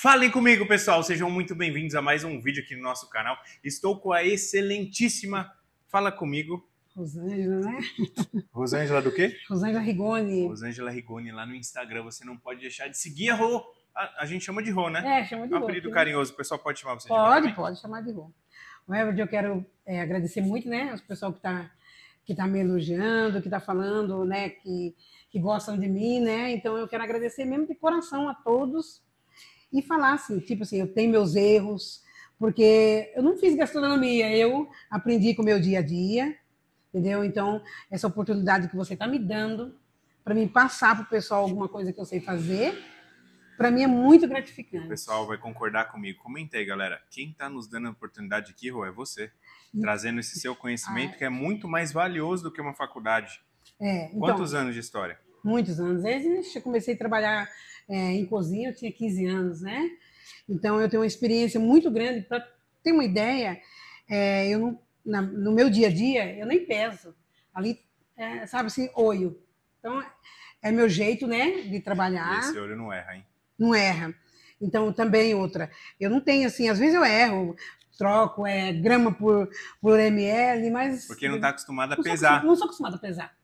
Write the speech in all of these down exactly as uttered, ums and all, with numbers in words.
Falem comigo, pessoal, sejam muito bem-vindos a mais um vídeo aqui no nosso canal. Estou com a excelentíssima, fala comigo, Rosângela, né? Rosângela do quê? Rosângela Rigoni. Rosângela Rigoni lá no Instagram, você não pode deixar de seguir a Rô. A, a gente chama de Rô, né? É, chama de É um Rô. apelido carinhoso, o pessoal pode chamar você pode, de Rô também? Pode, chamar de Rô. Mas eu quero é, agradecer muito, né, ao pessoal que está que tá me elogiando, que está falando, né, que, que gostam de mim, né? Então eu quero agradecer mesmo de coração a todos e falar assim, tipo assim, eu tenho meus erros, porque eu não fiz gastronomia, eu aprendi com o meu dia a dia, entendeu? Então, essa oportunidade que você está me dando para mim passar para o pessoal alguma coisa que eu sei fazer, para mim é muito gratificante. O pessoal vai concordar comigo. Comenta aí, galera. Quem está nos dando a oportunidade aqui, Rô, é você. Trazendo esse seu conhecimento, que é muito mais valioso do que uma faculdade. É, então, Quantos anos de história? Muitos anos. Desde eu comecei a trabalhar é, em cozinha, eu tinha quinze anos, né? Então, eu tenho uma experiência muito grande. Para ter uma ideia, é, eu não, na, no meu dia a dia, eu nem peso. Ali, é, sabe assim, olho. Então, é meu jeito, né, de trabalhar. E esse olho não erra, hein? Não erra. Então, também outra. Eu não tenho assim, às vezes eu erro, troco é, grama por, por ml, mas. Porque não está acostumado a não pesar. Sou, não sou acostumada a pesar.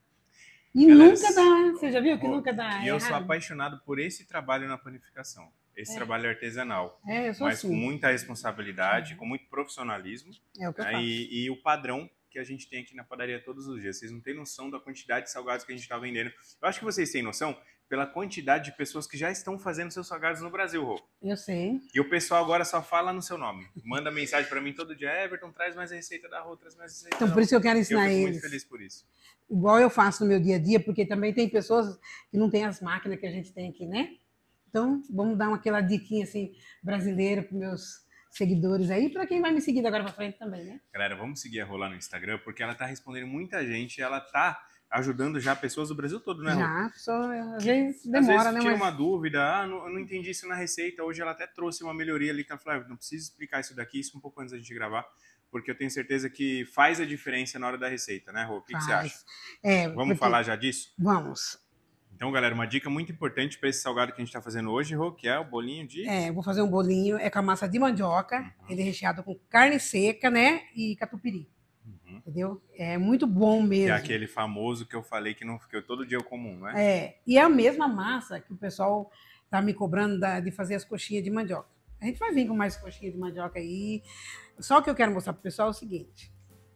E Galera, nunca dá. Você já viu que Rô, nunca dá? E eu errado. sou apaixonado por esse trabalho na panificação. Esse é. trabalho artesanal. É, eu sou mas assim. com muita responsabilidade, é. com muito profissionalismo. É o que eu né, faço. E, e o padrão que a gente tem aqui na padaria todos os dias. Vocês não têm noção da quantidade de salgados que a gente está vendendo. Eu acho que vocês têm noção pela quantidade de pessoas que já estão fazendo seus salgados no Brasil, Rô. Eu sei. E o pessoal agora só fala no seu nome. Manda mensagem para mim todo dia. Everton, traz mais a receita da Rô, traz mais a receita Então, da por isso que eu quero eu ensinar fico eles. muito feliz por isso. Igual eu faço no meu dia a dia, porque também tem pessoas que não têm as máquinas que a gente tem aqui, né? Então, vamos dar uma, aquela diquinha assim, brasileira para meus seguidores aí, para quem vai me seguir agora para frente também, né? Galera, vamos seguir a Rô lá no Instagram, porque ela tá respondendo muita gente, ela tá ajudando já pessoas do Brasil todo, né, Rô? Já, pessoa, às vezes demora, às vezes né? tira Mas... uma dúvida, ah, não, eu não entendi isso na receita, hoje ela até trouxe uma melhoria ali, que ela falou, ah, não precisa explicar isso daqui, isso um pouco antes da gente gravar, porque eu tenho certeza que faz a diferença na hora da receita, né, Rô? O que, que você acha? É, vamos porque... falar já disso? Vamos. Então, galera, uma dica muito importante para esse salgado que a gente está fazendo hoje, Rô, que é o bolinho de... É, eu vou fazer um bolinho, é com a massa de mandioca, uhum. Ele é recheado com carne seca, né, e catupiry. Uhum. Entendeu? É muito bom mesmo. Que é aquele famoso que eu falei que, não, que eu, todo dia é o comum, não é? É, e é a mesma massa que o pessoal tá me cobrando da, de fazer as coxinhas de mandioca. A gente vai vir com mais coxinha de mandioca aí. Só que eu quero mostrar pro pessoal é o seguinte.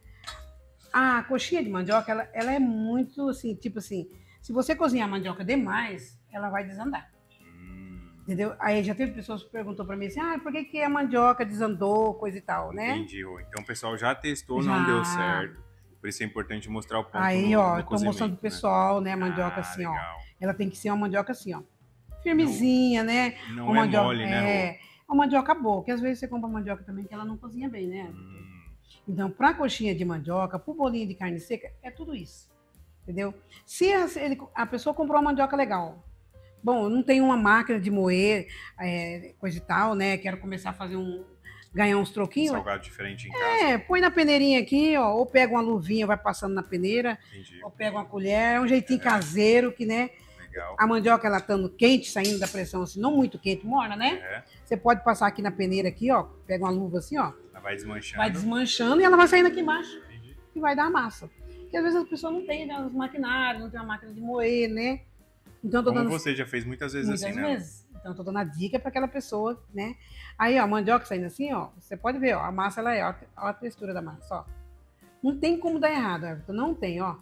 A coxinha de mandioca, ela, ela é muito assim, tipo assim, se você cozinhar a mandioca demais, ela vai desandar. Hum. Entendeu? Aí já teve pessoas que perguntou para mim assim, ah, por que, que a mandioca desandou, coisa e tal, né? Entendi, Rô. Então o pessoal já testou, já. Não deu certo. Por isso é importante mostrar o ponto. Aí, no, ó, no tô mostrando pro pessoal, né, a mandioca ah, assim, legal. Ó. Ela tem que ser uma mandioca assim, ó. Firmezinha, não, né? Não uma é mandioca, mole, né, é, uma mandioca boa, porque às vezes você compra mandioca também que ela não cozinha bem, né? Hum. Então, pra coxinha de mandioca, pro bolinho de carne seca, é tudo isso. Entendeu? Se a, ele, a pessoa comprou uma mandioca legal, bom, eu não tenho uma máquina de moer, é, coisa e tal, né? Quero começar a fazer um... ganhar uns troquinhos. Um salgado diferente em casa. É, põe na peneirinha aqui, ó, ou pega uma luvinha, vai passando na peneira. Entendi. Ou pega uma colher, é um jeitinho é. caseiro que, né? Legal. A mandioca, ela estando quente, saindo da pressão assim, não muito quente, morna, né? É. Você pode passar aqui na peneira aqui, ó, pega uma luva assim, ó. Ela vai desmanchando. Vai desmanchando e ela vai saindo aqui embaixo. Entendi. E vai dar a massa. Porque às vezes as pessoas não têm, né, os maquinários, não tem uma máquina de moer, né? Então, tô Como dando... você já fez muitas vezes muitas assim, vezes. né? Então, eu tô dando a dica para aquela pessoa, né? Aí, ó, a mandioca saindo assim, ó, você pode ver, ó, a massa, ela é, ó, ó a textura da massa, ó. Não tem como dar errado, Everton, não tem, ó.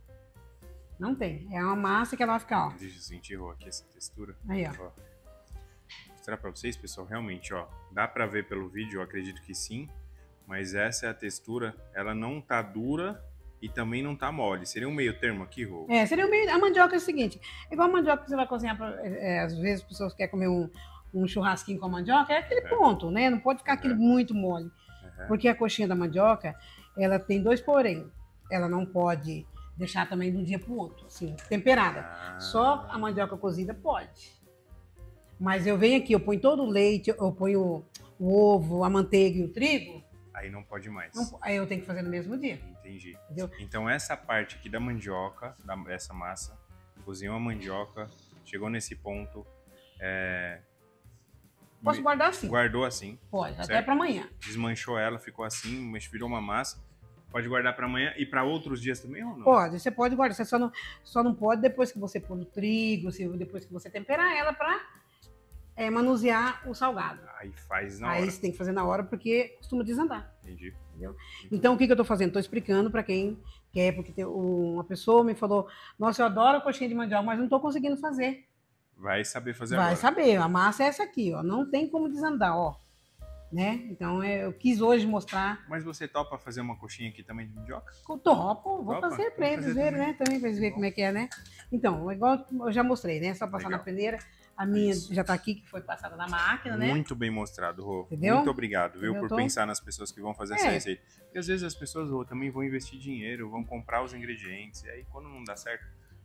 Não tem. É uma massa que ela vai ficar, ó. Deixa eu sentir, ó, aqui essa textura. Aí, ó. ó. Vou mostrar pra vocês, pessoal, realmente, ó, dá pra ver pelo vídeo, eu acredito que sim, mas essa é a textura, ela não tá dura e também não tá mole. Seria um meio termo aqui, Rô? É, seria um meio... A mandioca é o seguinte, igual a mandioca que você vai cozinhar, pra, é, às vezes as pessoas querem comer um, um churrasquinho com a mandioca, é aquele é. ponto, né? Não pode ficar aquele uhum. muito mole. Uhum. Porque a coxinha da mandioca, ela tem dois porém. Ela não pode deixar também de um dia pro outro, assim, temperada. Ah. Só a mandioca cozida pode. Mas eu venho aqui, eu ponho todo o leite, eu ponho o ovo, a manteiga e o trigo. Aí não pode mais. Não, aí eu tenho que fazer no mesmo dia. Entendi. Entendeu? Então essa parte aqui da mandioca, da, essa massa, cozinhou a mandioca, chegou nesse ponto, é, Posso guardar assim? Guardou assim. Pode, certo? até para amanhã. Desmanchou ela, ficou assim, mas virou uma massa. Pode guardar para amanhã e para outros dias também ou não? Pode, você pode guardar. Você só não, só não pode depois que você pôr no trigo, depois que você temperar ela para é, manusear o salgado. Aí faz na Aí hora. Aí você tem que fazer na hora porque costuma desandar. Entendi. Entendeu? Então, o que, que eu estou fazendo? Estou explicando para quem quer, porque tem uma pessoa me falou, nossa, eu adoro a coxinha de mandioca, mas não estou conseguindo fazer. Vai saber fazer Vai agora. Vai saber, a massa é essa aqui, ó, não tem como desandar, ó. Né? Então, eu quis hoje mostrar. Mas você topa fazer uma coxinha aqui também de mandioca? Topo, vou Topa? fazer para eles verem, né? Também para eles verem como é que é, né? Então, igual eu já mostrei, né? Só passar Legal. na peneira. A minha Isso. já tá aqui, que foi passada na máquina, né? Muito bem mostrado, Rô. Entendeu? Muito obrigado, viu, Eu por tô... pensar nas pessoas que vão fazer É. essa receita. Porque às vezes as pessoas, Rô, também vão investir dinheiro, vão comprar os ingredientes, e aí quando não dá certo,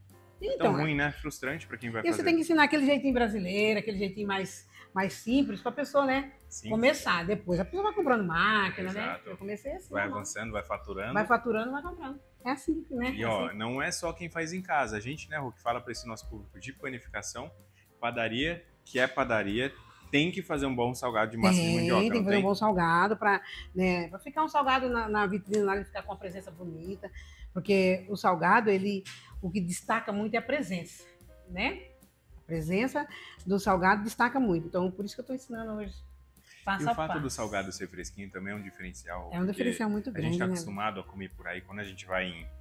é Então, tão ruim, né? Frustrante para quem vai e fazer. você tem que ensinar aquele jeitinho brasileiro, aquele jeitinho mais, mais simples, para a pessoa, né? Sim. Começar. Depois a pessoa vai comprando máquina, Exato. né? Eu comecei assim. Vai não. avançando, vai faturando. Vai faturando, vai comprando. É assim, né? E É ó, assim. não é só quem faz em casa. A gente, né, Rô, que fala para esse nosso público de panificação, padaria, que é padaria, tem que fazer um bom salgado de massa Tem, de mandioca. tem que não fazer tem? um bom salgado para, né, para ficar um salgado na, na vitrine lá, ele ficar com a presença bonita, porque o salgado, ele, o que destaca muito é a presença, né? A presença do salgado destaca muito. Então, por isso que eu estou ensinando hoje. Passo E a o fato passo. do salgado ser fresquinho também é um diferencial. É um porque diferencial muito A grande, gente está né? acostumado a comer por aí, quando a gente vai em,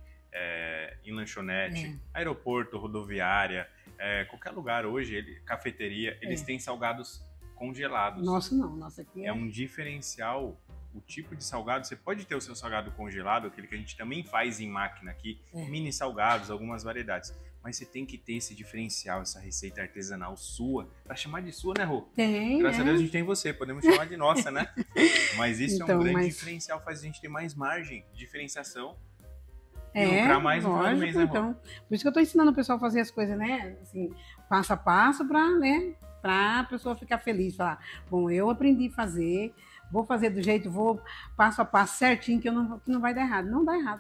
é, em lanchonete, É. aeroporto, rodoviária, é, qualquer lugar hoje, ele, cafeteria, eles É. têm salgados congelados. Nosso não, nosso aqui é... É um diferencial. O tipo de salgado, você pode ter o seu salgado congelado, aquele que a gente também faz em máquina aqui, É. mini salgados, algumas variedades. Mas você tem que ter esse diferencial, essa receita artesanal sua, pra chamar de sua, né, Rô? Tem, Graças é. a Deus a gente tem você, podemos chamar de nossa, né? Mas isso é um Então, grande mas- diferencial, faz a gente ter mais margem de diferenciação e É, lucrar mais no final do lógico, mês, né, Rô? então. Por isso que eu estou ensinando o pessoal a fazer as coisas, né? Assim, passo a passo para, né? Para a pessoa ficar feliz, falar, bom, eu aprendi a fazer, vou fazer do jeito, vou passo a passo certinho, que, eu não, que não vai dar errado. Não dá errado.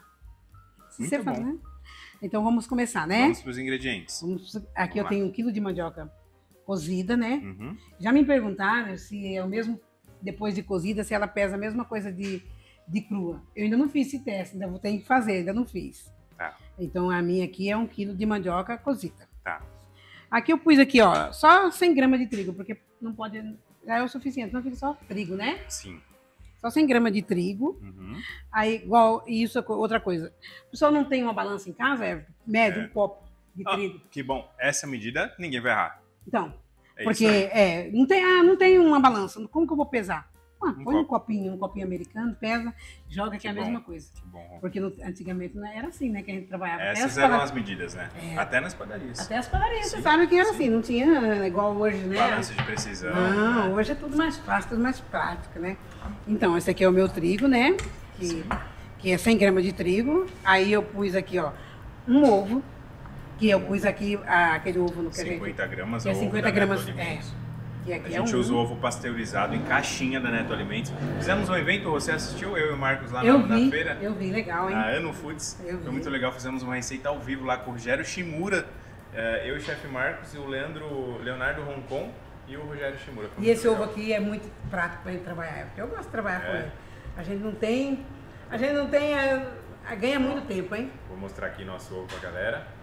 Se Muito você bom. faz, né? Então vamos começar, né? Vamos para os ingredientes. Vamos- aqui Vamos eu lá. tenho um quilo de mandioca cozida, né? Uhum. Já me perguntaram se é o mesmo, depois de cozida, se ela pesa a mesma coisa de, de crua. Eu ainda não fiz esse teste, ainda vou ter que fazer, ainda não fiz. Tá, Então a minha aqui é um quilo de mandioca cozida. tá. Aqui eu pus aqui, ó, só cem gramas de trigo, porque não pode, já é o suficiente, não fica só trigo, né? Sim. Só cem gramas de trigo. Uhum. Aí, igual, e isso é co- outra coisa. O pessoal não tem uma balança em casa, é médio, É. um copo de Ah, trigo. que bom. Essa medida ninguém vai errar. Então, É porque isso aí. é, não tem, ah, não tem uma balança. Como que eu vou pesar? Ah, Um põe um copo. copinho, um copinho americano, pesa, joga que, Que é a bom. mesma coisa. Que bom, Rô. Porque no- antigamente não era assim, né? Que a gente trabalhava. Até Essas as eram pada- as medidas, né? É. Até nas padarias. Até as padarias, você Sim, sabe que era sim. assim, não tinha igual hoje, né? Balança de precisão. Não, né? hoje é tudo mais fácil, tudo mais prático, né? Então, esse aqui é o meu trigo, né? Que, Sim. que é cem gramas de trigo. Aí eu pus aqui, ó, um ovo. Que eu pus aqui, ah, aquele ovo no que a gente... cinquenta gramas que é ovo cinquenta da gramas, Neto Alimentos. Que A aqui é gente um... usa o ovo pasteurizado em caixinha da Neto Alimentos. Fizemos um evento, você assistiu, eu e o Marcos lá Eu na, vi, na feira, eu vi, legal, hein? na Ano Foods. Eu vi. Foi muito legal, fizemos uma receita ao vivo lá com o Rogério Shimura, eh, eu e o chefe Marcos, e o Leandro, Leonardo Roncon e o Rogério Shimura. Foi E muito esse ovo legal. aqui é muito prático para gente trabalhar, porque eu gosto de trabalhar com É. ele. A gente não tem... A gente não tem... a- ganha muito tempo, hein? Vou mostrar aqui nosso ovo pra galera.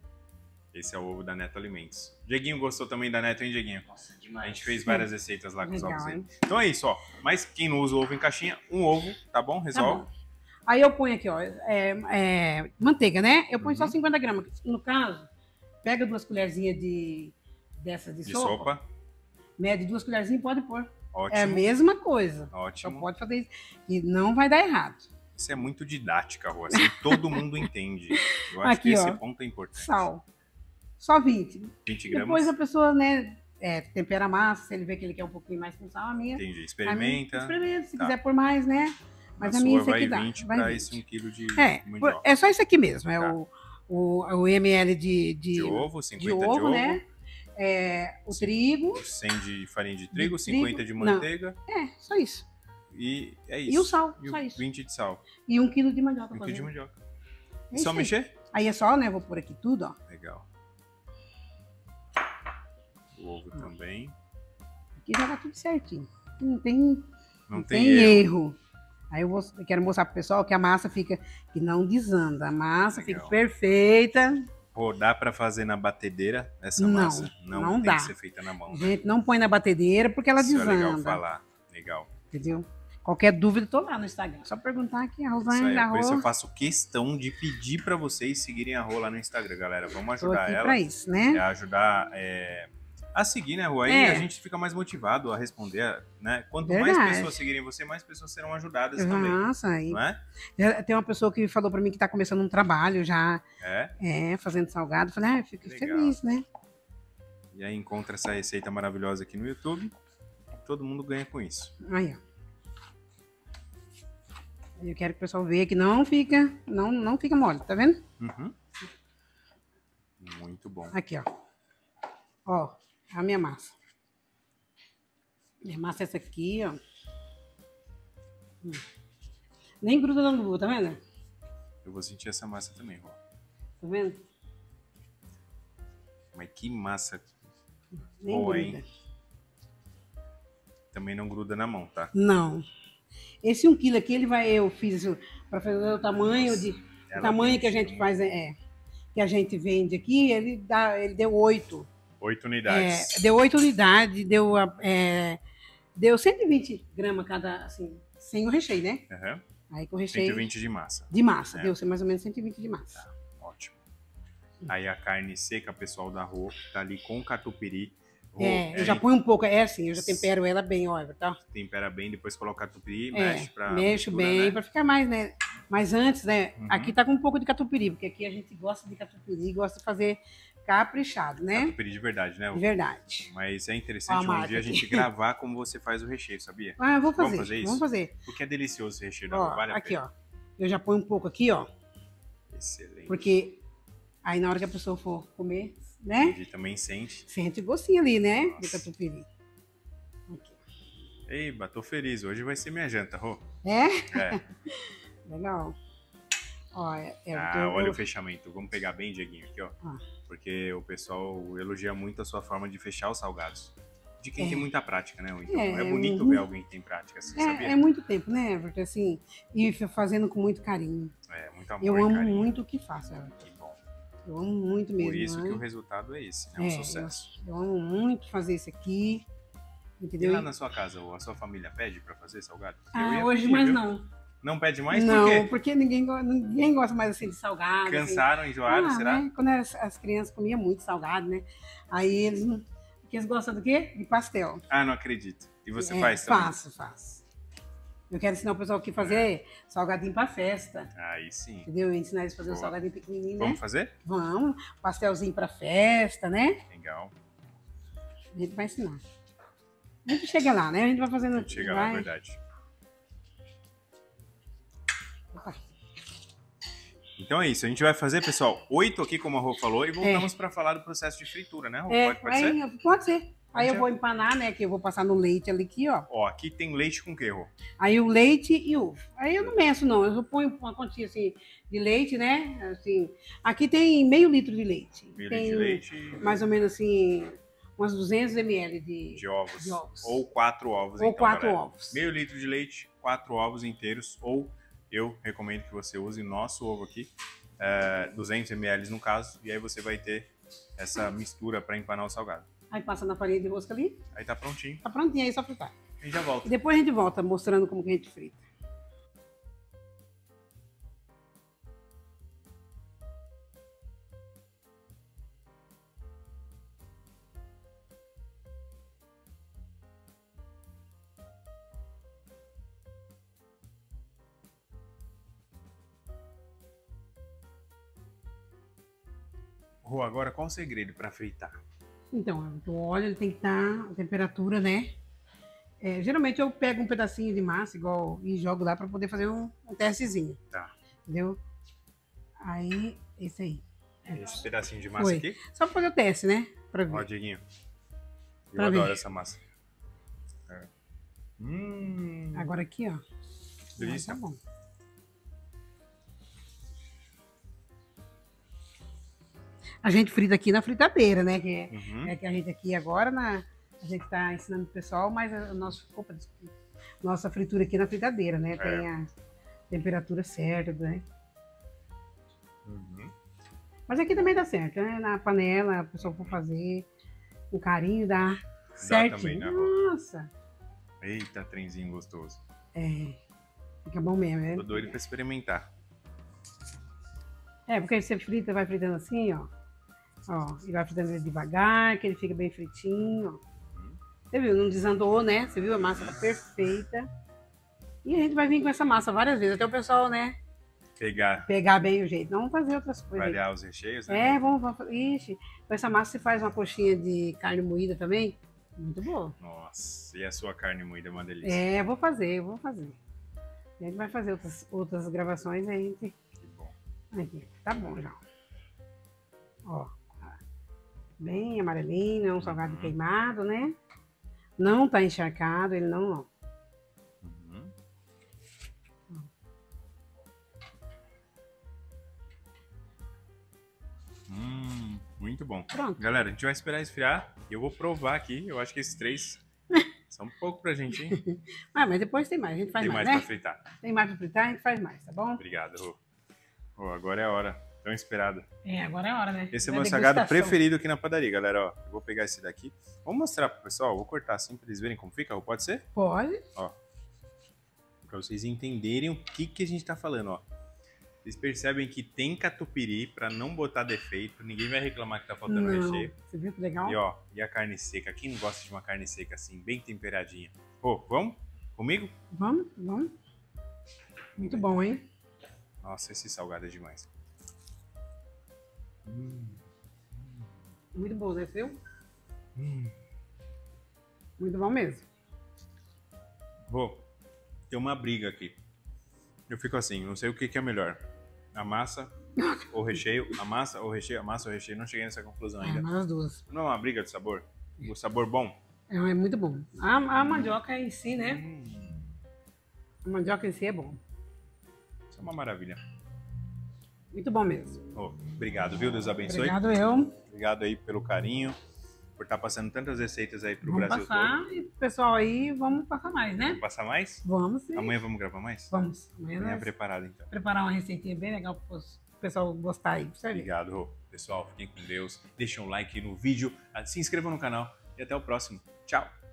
Esse é o ovo da Neto Alimentos. Dieguinho gostou também da Neto, hein, Dieguinho? Nossa, demais. A gente fez várias receitas lá com os Legal, ovos dele. hein? Então é isso, ó. Mas quem não usa o ovo em caixinha, um ovo, tá bom? Tá Resolve. bom. Aí eu ponho aqui, ó, é, é, manteiga, né? Eu ponho Uhum. só cinquenta gramas. No caso, pega duas colherzinhas de, dessas de, De sopa, sopa. mede duas colherzinhas e pode pôr. Ótimo. É a mesma coisa. Só Ótimo. pode fazer isso. E não vai dar errado. Isso é muito didática, Rô. Assim, todo mundo entende. Eu acho Aqui, que esse ó, ponto é importante. Sal. Só vinte. vinte gramas. Depois a pessoa, né, é, tempera a massa, se ele vê que ele quer um pouquinho mais com sal, a minha. Entendi. a minha- Experimenta. experimenta, se Tá. quiser pôr mais, né? Mas a a minha sua isso vai aqui dá. vinte vai pra vinte. esse um quilo de É, mandioca. é só isso aqui mesmo. É Tá. o, o, o ml de, de, De ovo, de cinquenta ovo, de ovo. né? É, o trigo. cem de farinha de trigo, De cinquenta trigo, de não. manteiga. É, só isso. E é E isso. o sal, E o só isso. vinte de sal. E um quilo de mandioca. Um pra quilo de fazer. mandioca. É Só isso aí. mexer? Aí é só, né? Vou pôr aqui tudo, ó. Legal. O ovo também. aqui já tá tudo certinho. Não tem, Não, não tem, tem erro. erro. Aí eu, vou, eu quero mostrar pro pessoal que a massa fica, que não desanda. A massa Legal. fica perfeita. Pô, dá pra fazer na batedeira essa Não, massa? Não, não tem dá. que ser feita na mão. A gente não põe na batedeira porque ela Isso é desanda. legal falar. Legal. Entendeu? Qualquer dúvida, tô lá no Instagram. Só perguntar aqui, a Isso aí, Rosane da por isso eu Rô. faço questão de pedir pra vocês seguirem a Rô lá no Instagram, galera. Vamos Tô ajudar aqui ela. pra isso, É né? ajudar é, a seguir, né, Rô? Aí É. a gente fica mais motivado a responder, né? Quanto mais Verdade. pessoas seguirem você, mais pessoas serão ajudadas também. Nossa, aí. Não é? Já tem uma pessoa que falou pra mim que tá começando um trabalho já, É. é, fazendo salgado. Falei, ah, eu fico Legal. feliz, né? E aí encontra essa receita maravilhosa aqui no YouTube. Todo mundo ganha com isso. Aí, ó. Eu quero que o pessoal veja que não fica, não, não fica mole, tá vendo? Uhum. Muito bom. Aqui, ó. Ó, a minha massa. Minha massa é essa aqui, ó. Hum. Nem gruda no luva, tá vendo? Eu vou sentir essa massa também, Rô. Tá vendo? Mas que massa Nem boa, gruda. hein? Também não gruda na mão, tá? Não. Esse um quilo aqui, ele vai, eu fiz isso para fazer o tamanho de, o Ela tamanho que a tem gente faz, é, que a gente vende aqui, ele dá, ele deu oito. Oito É, unidades. deu oito unidades, deu, é, deu cento e vinte gramas cada, assim, sem o recheio, né? Uhum. Aí com o recheio cento e vinte de massa. de massa, É. deu mais ou menos cento e vinte de massa. Ótimo. Aí a carne seca, pessoal da Rô, tá ali com catupiry. Rô, É, eu é, já ponho um pouco, é assim, eu já tempero ela bem, ó, tá? tempera bem, depois coloca catupiry, É, mexe pra mexo mistura, bem, né? para ficar mais, né? Mas antes, né? Uhum. Aqui tá com um pouco de catupiry, porque aqui a gente gosta de catupiry, gosta de fazer caprichado, né? Catupiry de verdade, né? Rô? De verdade. Mas é Ó, interessante a um marca dia a aqui. gente gravar como você faz o recheio, sabia? Ah, eu vou Vamos fazer. fazer isso? Vamos fazer. Porque é delicioso esse recheio da Ó, Rô, vale a aqui, pena. ó. Eu já ponho um pouco aqui, ó. Excelente. Porque aí na hora que a pessoa for comer, né? A gente também sente. Sente o gostinho ali, né? De Nossa. catupiry. Aqui. Eiba, tô feliz. Hoje vai ser minha janta, Rô. É? É. Legal. Ó, é, é, Ah, eu- olha eu- o fechamento. Vamos pegar bem, Dieguinho, aqui, ó. Ah. Porque o pessoal elogia muito a sua forma de fechar os salgados. De quem É. tem muita prática, né? Então, É, é, bonito eu- ver alguém que tem prática, assim, sabia? É, é muito tempo, né? Porque assim, e f- fazendo com muito carinho. É, muito amor Eu e amo carinho. muito o que faço. Everton. Que bom. Eu amo muito mesmo. Por isso né? que o resultado é esse, né? Um É, sucesso. Eu amo muito fazer isso aqui. E Entendeu? lá na sua casa, a sua família pede pra fazer salgado? Eu Ah, ia hoje pedir, mais viu? não. Não pede mais? não, Por quê? porque ninguém, go- ninguém gosta mais assim de salgado. assim. Cansaram, enjoaram, Ah, será? né? Quando as, as crianças comiam muito salgado, né? Aí eles, não- porque eles gostam do quê? De pastel. Ah, não acredito. E você É, faz também? Faço, faço. Eu quero ensinar o pessoal aqui a fazer salgadinho para festa. Aí sim. Entendeu? Ensinar eles a fazer um Boa. salgadinho pequenininho, Vamos né? fazer? Vamos. Pastelzinho para festa, né? Legal. A gente vai ensinar. A gente chega lá, né? A gente vai fazendo. A gente chega lá, é vai... verdade. Opa. Então é isso. A gente vai fazer, pessoal, oito aqui, como a Rô falou, e voltamos pra falar do processo de fritura, né, Rô? É, Pode, pode aí, ser? pode ser. Aí Pode eu ser. vou empanar, né? Que eu vou passar no leite ali, aqui, ó. Ó, aqui tem leite com o quê, Rô? Aí o leite e ovo. Aí eu não meço, não. Eu só ponho uma quantia assim de leite, né? Assim, aqui tem meio litro de leite. Meio tem litro de leite mais ou menos assim, umas duzentos mililitros de, de ovos. de ovos. Ou quatro ovos, ou então, quatro galera. ovos. Meio litro de leite, quatro ovos inteiros, ou eu recomendo que você use nosso ovo aqui, é, duzentos mililitros no caso, e aí você vai ter essa mistura para empanar o salgado. Aí passa na farinha de rosca ali, Aí tá prontinho. tá prontinho aí, só fritar. A gente já volta. E depois a gente volta mostrando como que a gente frita. Rô, agora qual o segredo para fritar? Então, o óleo ele tem que estar a temperatura, né? É, geralmente eu pego um pedacinho de massa igual e jogo lá para poder fazer um, um testezinho. Tá. Entendeu? Aí, esse aí. Esse pedacinho de massa Foi. aqui. Só pra fazer o teste, né? Pra Ó, ver. Dieguinho. Eu Pra adoro ver. essa massa. É. Hum, Agora aqui, ó. delícia. Tá bom. A gente frita aqui na fritadeira, né? Que é, Uhum. é que a gente aqui agora na. A A gente está ensinando o pessoal, mas a nossa, opa, nossa fritura aqui na fritadeira, né? Tem É. a temperatura certa, né? Uhum. Mas aqui também dá certo, né? Na panela, a pessoa for fazer com carinho, dá, certinho. também, né, Rô? Nossa! Eita, trenzinho gostoso. É, fica bom mesmo, né? Tô doido pra experimentar. É, porque você frita, vai fritando assim, ó. Ó, e vai fritando ele devagar, que ele fica bem fritinho, ó. Você viu, não desandou, né? Você viu, a massa tá perfeita. E a gente vai vir com essa massa várias vezes, até o pessoal, né, Pegar, pegar bem o jeito. Não vamos fazer outras coisas. variar os recheios, né? É, vamos, vamos. Ixi, com essa massa você faz uma coxinha de carne moída também. Muito boa. Nossa, e a sua carne moída é uma delícia. É, vou fazer, eu vou fazer. A gente vai fazer outras, outras gravações aí. A gente... Que bom. Aqui, tá bom já. Ó, bem amarelinho, é um salgado Uhum. queimado, né? Não tá encharcado, ele não, não. Uhum. Hum, muito bom. Pronto. Galera, a gente vai esperar esfriar e eu vou provar aqui. Eu acho que esses três são um pouco pra gente, hein? Ah, mas depois tem mais, a gente faz Tem mais, mais né? pra fritar. Tem mais pra fritar, a gente faz mais, tá bom? Obrigado, Rô. Rô, agora é a hora. Tão esperada. É, agora é a hora, né? Esse é Da o meu salgado degustação. preferido aqui na padaria, galera. Ó, eu vou pegar esse daqui. Vamos mostrar pro pessoal. Vou cortar assim pra eles verem como fica. Rô, pode ser? Pode. Ó. Pra vocês entenderem o que, que a gente tá falando, ó. Vocês percebem que tem catupiry pra não botar defeito. Ninguém vai reclamar que tá faltando Não. recheio. Você viu que legal? E ó, e a carne seca? Quem não gosta de uma carne seca assim, bem temperadinha? Pô, vamos? Comigo? Vamos, vamos. Muito bom, hein? Nossa, esse salgado é demais. Hum, Muito bom, né, seu? hum. Muito bom mesmo. Rô, tem uma briga aqui. Eu fico assim, não sei o que, que é melhor. A massa ou recheio? A massa ou recheio? A massa ou recheio? Não cheguei nessa conclusão É, ainda. mas as duas. Não é uma briga de sabor? O sabor bom? É, é muito bom. A, a mandioca em si, né? Hum, A mandioca em si é bom. isso é uma maravilha. Muito bom mesmo. Ô, obrigado, viu? Deus abençoe. Obrigado, eu. Obrigado aí pelo carinho, por estar passando tantas receitas aí pro Vamos Brasil passar. todo. E pessoal aí, vamos passar mais, né? Vamos passar mais? Vamos sim. Amanhã vamos gravar mais? Vamos. Amanhã Amanhã nós preparado então. preparar uma receitinha bem legal para o pessoal gostar aí. Pra você ver. Obrigado, Rô. Pessoal, fiquem com Deus. Deixem um like no vídeo, se inscrevam no canal e até o próximo. Tchau!